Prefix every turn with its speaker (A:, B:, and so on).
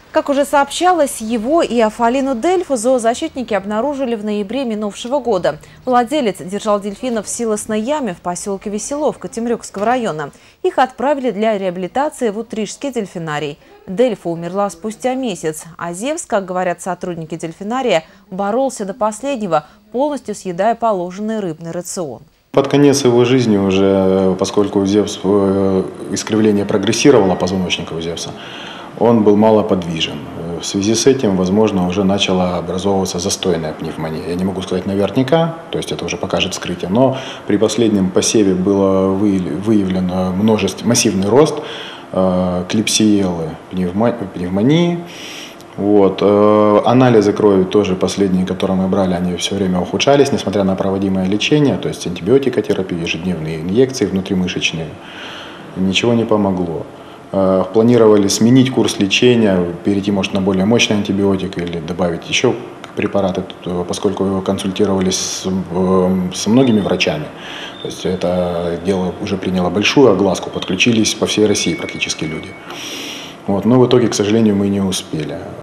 A: Как уже сообщалось, его и Афалину Дельфу зоозащитники обнаружили в ноябре минувшего года. Владелец держал дельфинов в силосной яме в поселке Веселовка Темрюкского района. Их отправили для реабилитации в Утрижский дельфинарий. Дельфа умерла спустя месяц, а Зевс, как говорят сотрудники дельфинария, боролся до последнего, полностью съедая положенный рыбный рацион.
B: Под конец его жизни уже, поскольку у Зевса искривление прогрессировало позвоночника у Зевса, он был малоподвижен. В связи с этим, возможно, уже начала образовываться застойная пневмония. Я не могу сказать наверняка, то есть это уже покажет вскрытие, но при последнем посеве было выявлен массивный рост клепсиелы пневмонии. Анализы крови тоже последние, которые мы брали, они все время ухудшались, несмотря на проводимое лечение, то есть антибиотикотерапию, ежедневные инъекции внутримышечные. Ничего не помогло. Планировали сменить курс лечения, перейти, может, на более мощный антибиотик или добавить еще препараты, поскольку консультировались с многими врачами. То есть это дело уже приняло большую огласку, подключились по всей России практически люди. Но в итоге, к сожалению, мы не успели.